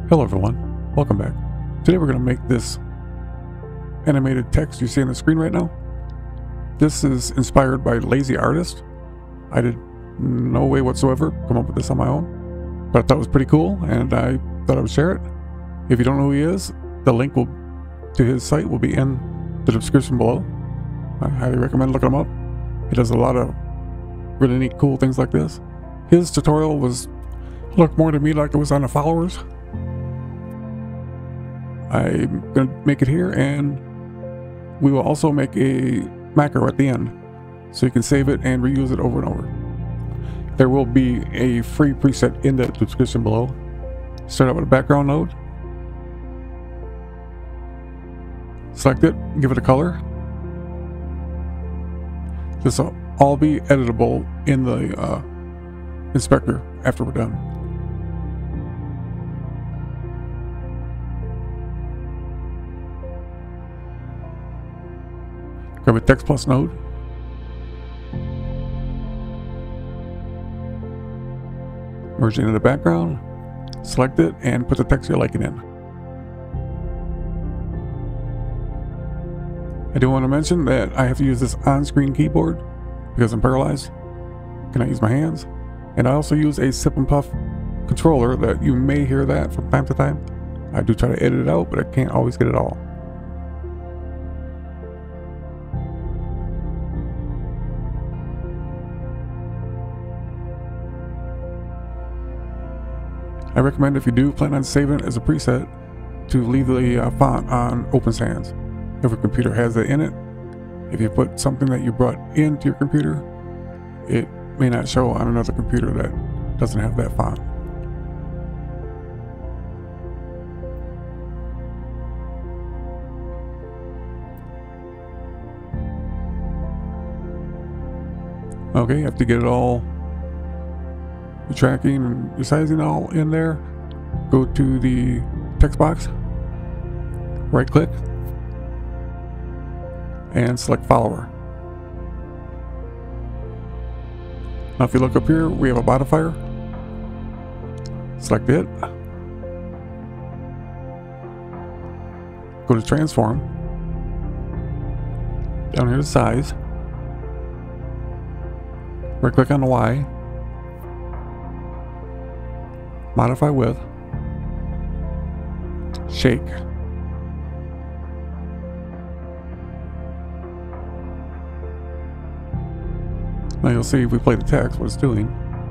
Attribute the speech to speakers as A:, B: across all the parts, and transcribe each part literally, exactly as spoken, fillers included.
A: Hello everyone, welcome back. Today we're going to make this animated text you see on the screen right now. This is inspired by Lazy Artist. I did no way whatsoever come up with this on my own, but I thought it was pretty cool and I thought I would share it. If you don't know who he is, the link will to his site will be in the description below. I highly recommend looking him up. He does a lot of really neat cool things like this. His tutorial was looked more to me like it was on the followers. I'm going to make it here, and we will also make a macro at the end so you can save it and reuse it over and over. There will be a free preset in the description below. Start out with a background node. Select it, give it a color. This will all be editable in the uh, inspector after we're done. Grab a text plus node. Merge it into the background. Select it and put the text you're liking in. I do want to mention that I have to use this on-screen keyboard because I'm paralyzed. Cannot use my hands. And I also use a sip and puff controller that you may hear that from time to time. I do try to edit it out, but I can't always get it all. I recommend, if you do plan on saving it as a preset, to leave the uh, font on Open Sans. If your computer has that in it, if you put something that you brought into your computer, it may not show on another computer that doesn't have that font. Okay, you have to get it all, your tracking and your sizing all in there. Go to the text box, right click, and select follower. Now if you look up here, we have a modifier. Select it. Go to transform. Down here to size. Right click on the Y. Modify width. Shake. Now you'll see if we play the text what it's doing.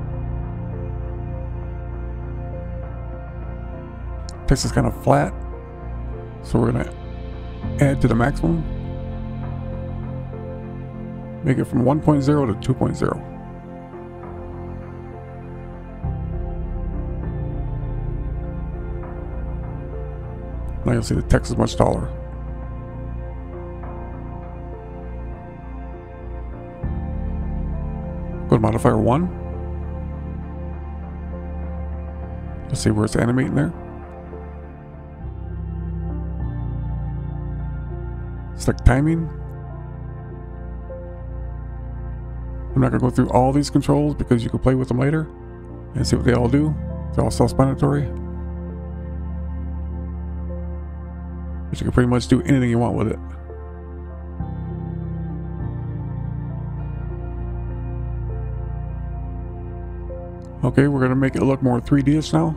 A: Text is kind of flat, so we're going to add to the maximum. Make it from one point zero to two point zero. Now you'll see the text is much taller. Go to modifier one. You'll see where it's animating there. Select timing. I'm not going to go through all these controls because you can play with them later and see what they all do. They're all self-explanatory. But you can pretty much do anything you want with it. Okay, we're going to make it look more three D-ish now.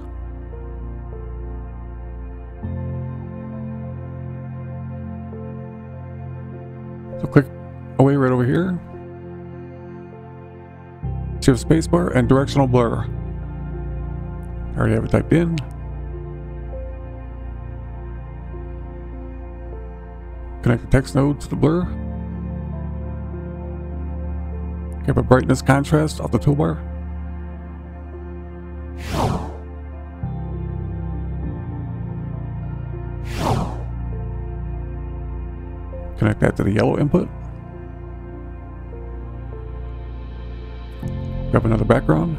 A: So click away right over here. Shift spacebar and directional blur. I already have it typed in. Connect the text node to the blur. Grab a brightness contrast off the toolbar. Connect that to the yellow input. Grab another background.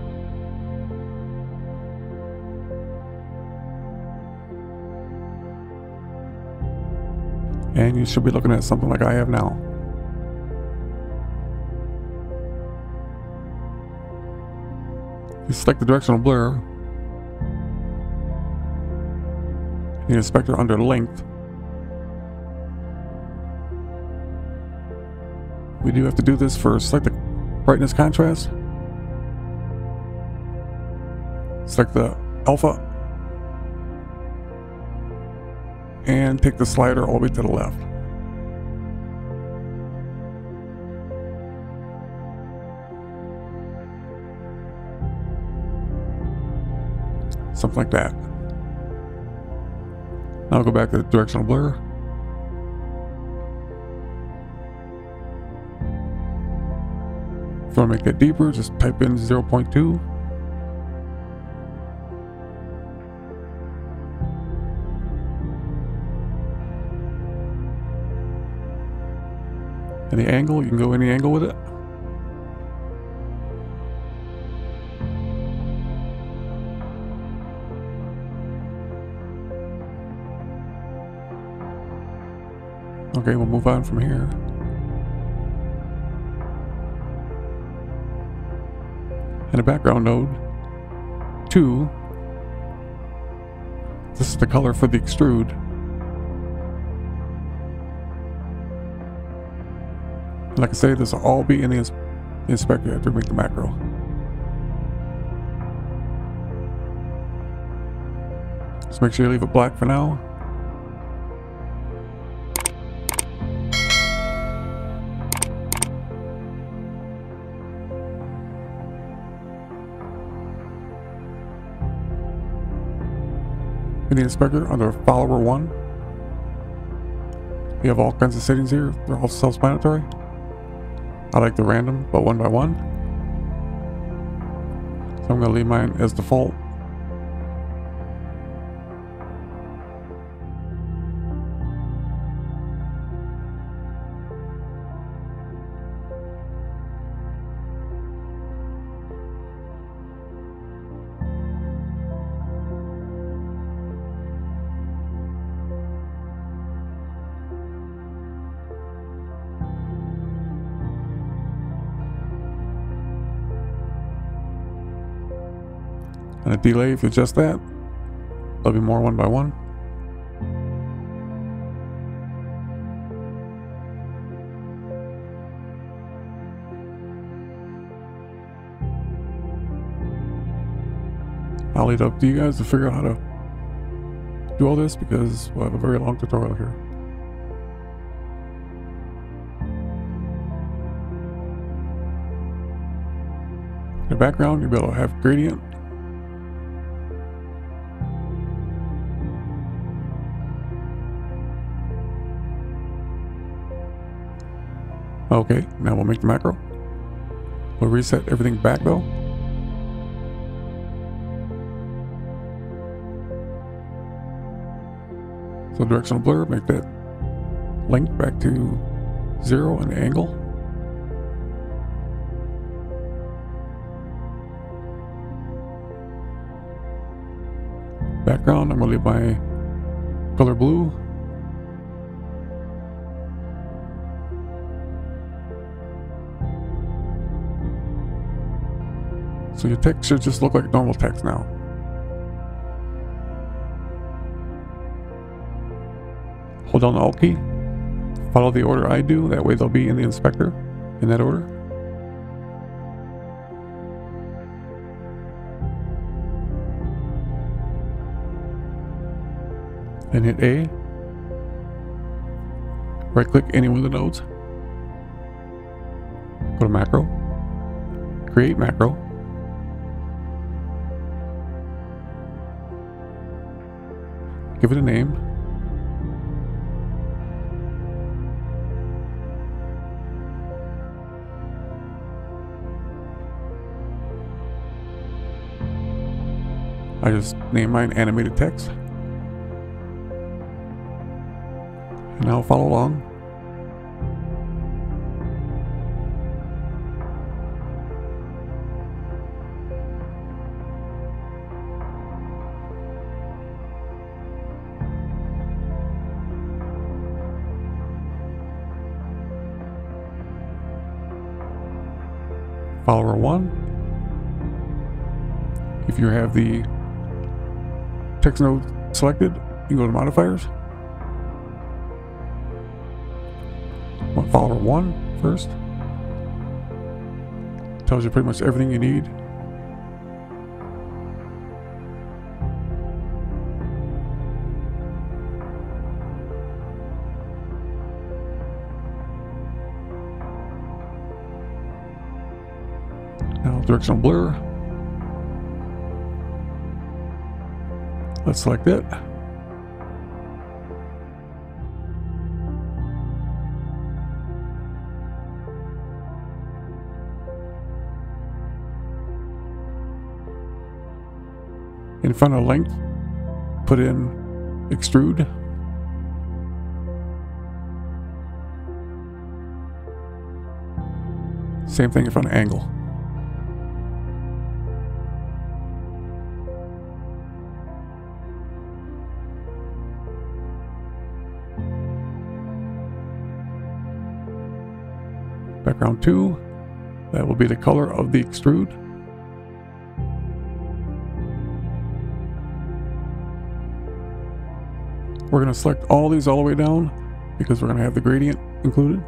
A: And you should be looking at something like I have now. You select the directional blur. The inspector under length. We do have to do this for select the brightness contrast. Select the alpha. And take the slider all the way to the left. Something like that. Now I'll go back to the directional blur. If you want to make that deeper, just type in zero point two. And the angle, you can go any angle with it. Okay, we'll move on from here. And a background node. Two. This is the color for the extrude. Like I say, this will all be in the, ins the inspector after we make the macro. Just make sure you leave it black for now. In the inspector, under follower one, we have all kinds of settings here. They're all self-explanatory. I like the random, but one by one. So I'm going to leave mine as default. And a delay, if you adjust that, there'll be more one by one. I'll leave it up to you guys to figure out how to do all this because we'll have a very long tutorial here. In the background, you'll be able to have gradient. Okay, now we'll make the macro. We'll reset everything back though. So directional blur, make that length back to zero and the angle. Background, I'm gonna leave my color blue. So your text should just look like normal text now. Hold down the Alt key. Follow the order I do. That way they'll be in the inspector in that order. And hit A. Right click any one of the nodes. Go to macro. Create macro. Give it a name. I just name mine animated text. And now follow along. Follower one. If you have the text node selected, can go to modifiers. Want follower one first. Tells you pretty much everything you need. Now directional blur. Let's select it. In front of length, put in extrude. Same thing in front of angle. Background two, that will be the color of the extrude. We're going to select all these all the way down because we're going to have the gradient included.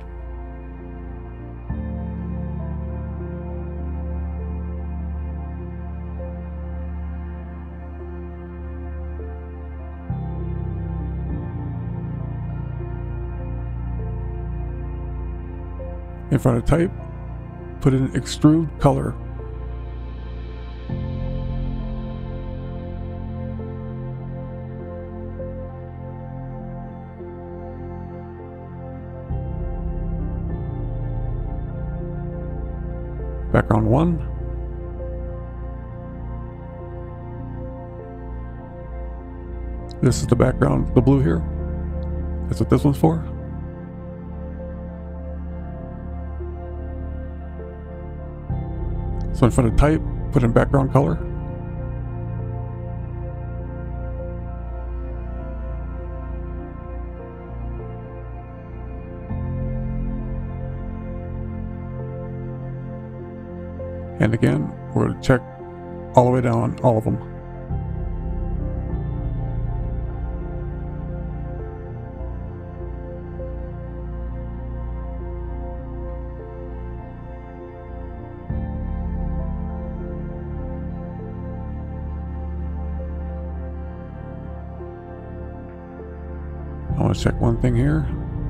A: In front of type, put in extrude color. Background one. This is the background, the blue here. That's what this one's for. So in front of type, put in background color. And again, we're going to check all the way down, all of them. I want to check one thing here.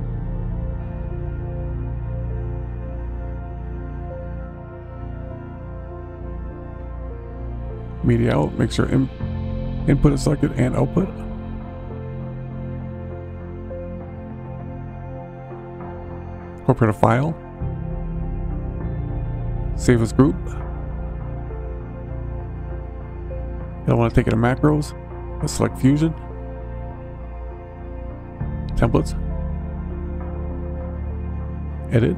A: Media out, make sure in, input is selected and output. Incorporate a file. Save as group. You'll want to take it to macros. Let's select Fusion. Templates. Edit.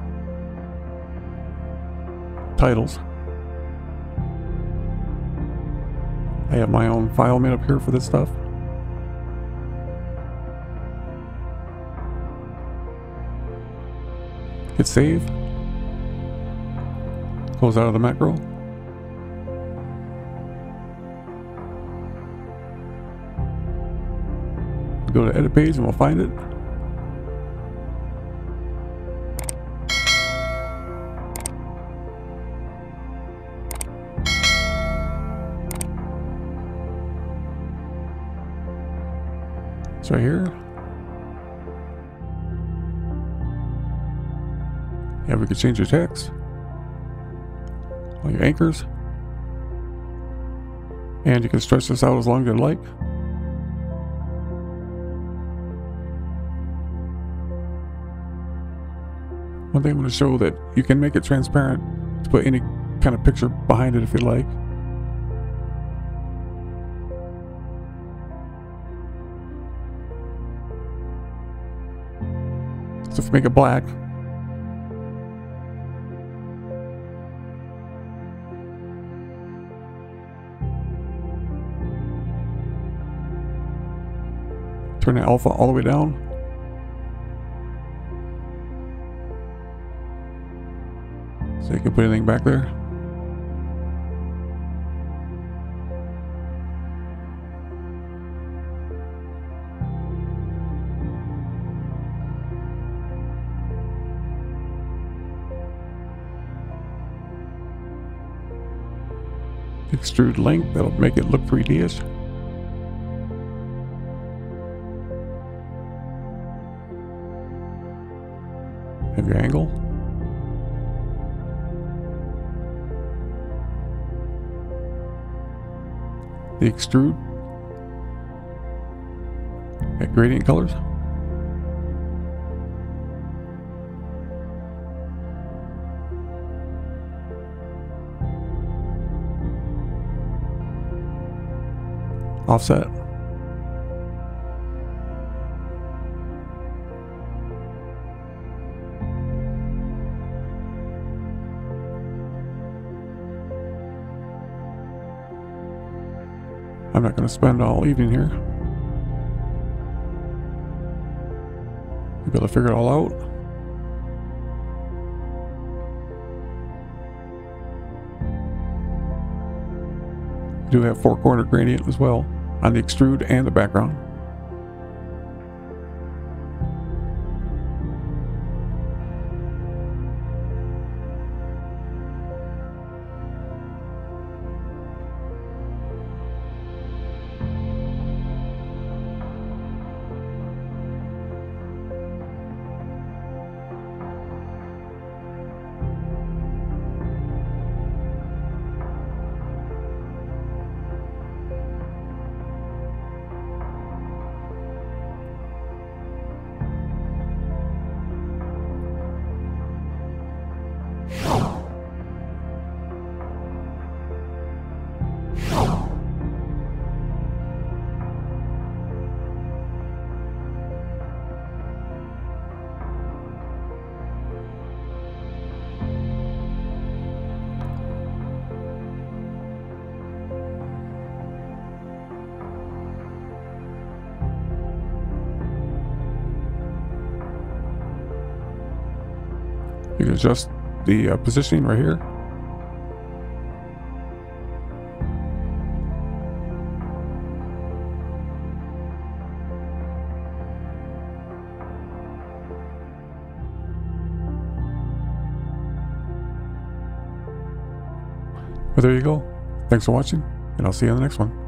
A: Titles. I have my own file made up here for this stuff. Hit save. Close out of the macro. Go to edit page and we'll find it. It's right here. Yeah, we could change your text, all your anchors, and you can stretch this out as long as you like. One thing I'm going to show that you can make it transparent to put any kind of picture behind it if you like. So if you make it black, turn the alpha all the way down. So you can put anything back there. extrude length, that'll make it look three D-ish. Have your angle. The extrude. At gradient colors. Offset. I'm not going to spend all evening here. Be able to figure it all out. We do have four corner gradient as well on the extrude and the background. You can adjust the uh, positioning right here. But there you go. Thanks for watching, and I'll see you on the next one.